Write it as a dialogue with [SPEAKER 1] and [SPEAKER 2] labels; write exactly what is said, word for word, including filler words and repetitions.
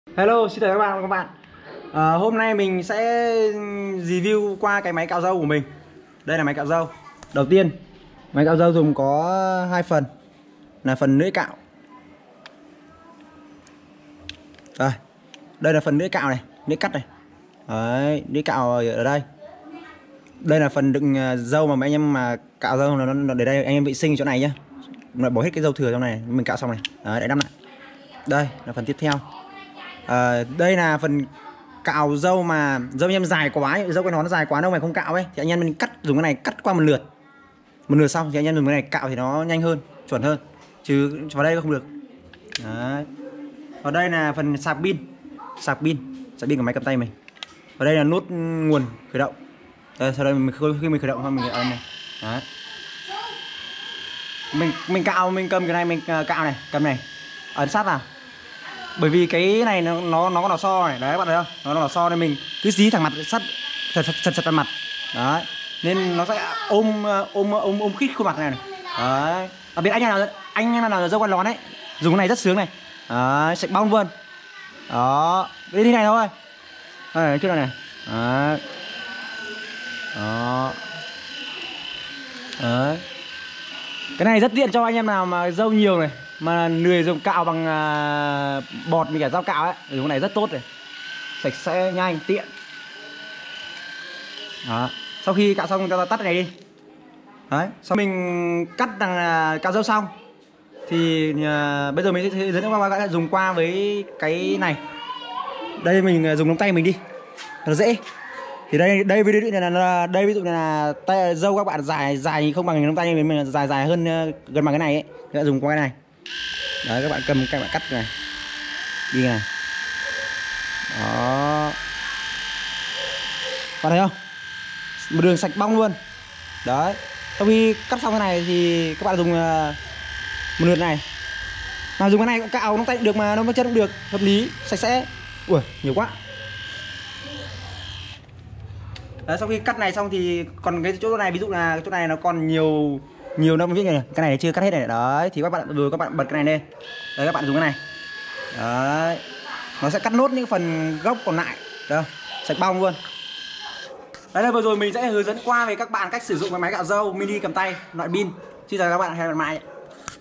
[SPEAKER 1] Hello, xin chào các bạn và các bạn. À, hôm nay mình sẽ review qua cái máy cạo râu của mình. Đây là máy cạo râu. Đầu tiên, máy cạo râu dùng có hai phần, là phần lưỡi cạo. Đây, đây là phần lưỡi cạo này, lưỡi cắt này. Đấy, lưỡi cạo ở đây. Đây là phần đựng râu mà mấy anh em mà cạo râu nó, nó để đây anh em vệ sinh chỗ này nhá. Lại bỏ hết cái râu thừa trong này, mình cạo xong này. Đấy, để đắp lại. Đây là phần tiếp theo. À, đây là phần cạo râu mà râu anh em dài quá, râu cái nó dài quá đâu mày không cạo ấy thì anh em mình cắt dùng cái này cắt qua một lượt, một lượt xong thì anh em dùng cái này cạo thì nó nhanh hơn, chuẩn hơn, chứ vào đây không được. Đấy. Ở đây là phần sạc pin, sạc pin, sạc pin của máy cầm tay mình. Ở đây là nút nguồn khởi động. Đây, sau đây mình khi mình khởi động mình ấn này. Đấy. Mình mình cạo mình cầm cái này mình cạo này, cầm này, ấn sát vào. Bởi vì cái này nó nó nó có lò xo này, đấy các bạn thấy không? Nó là lò xo nên mình cứ dí thẳng mặt sắt chặt chặt chặt chặt mặt. Đấy. Nên nó sẽ ôm ôm ôm ôm khít khuôn mặt này này. Đấy. Đặc biệt anh nào anh nào là dâu quăn lón ấy, dùng cái này rất sướng này. Đấy, sạch bong luôn. Đó, đi thế này thôi. Đây, chút này này. Đấy. Đó. Đấy. Cái này rất tiện cho anh em nào mà râu nhiều này, mà lười dùng cạo bằng à, bọt với cả dao cạo ấy, dùng cái này rất tốt này, sạch sẽ nhanh tiện. Đó. Sau khi cạo xong ta tắt cái này đi. Đấy, sau mình cắt đằng à, cạo râu xong thì à, bây giờ mình sẽ dẫn các bạn dùng qua với cái này. Đây mình dùng ngón tay mình đi, nó dễ. Thì đây đây ví dụ này là đây ví dụ này là tay râu các bạn dài dài không bằng ngón tay mình, mình dài dài hơn gần bằng cái này ấy, các bạn dùng qua cái này. Đấy, các bạn cầm các bạn cắt này đi này. Đó, bạn thấy không, một đường sạch bong luôn. Đấy, sau khi cắt xong cái này thì các bạn dùng một lượt này, mà dùng cái này cũng cạo nó tay được mà nó chân cũng được, hợp lý, sạch sẽ. Ui nhiều quá. Đấy, sau khi cắt này xong thì còn cái chỗ này, ví dụ là chỗ này nó còn nhiều nhiều đâu viết này, cái này chưa cắt hết này. Đấy thì các bạn rồi các bạn bật cái này lên. Đấy, các bạn dùng cái này. Đấy, nó sẽ cắt nốt những phần gốc còn lại. Đâu, sạch bong luôn. Đấy là vừa rồi mình sẽ hướng dẫn qua về các bạn cách sử dụng cái máy cạo râu mini cầm tay loại pin. Xin chào các bạn, hẹn gặp lại.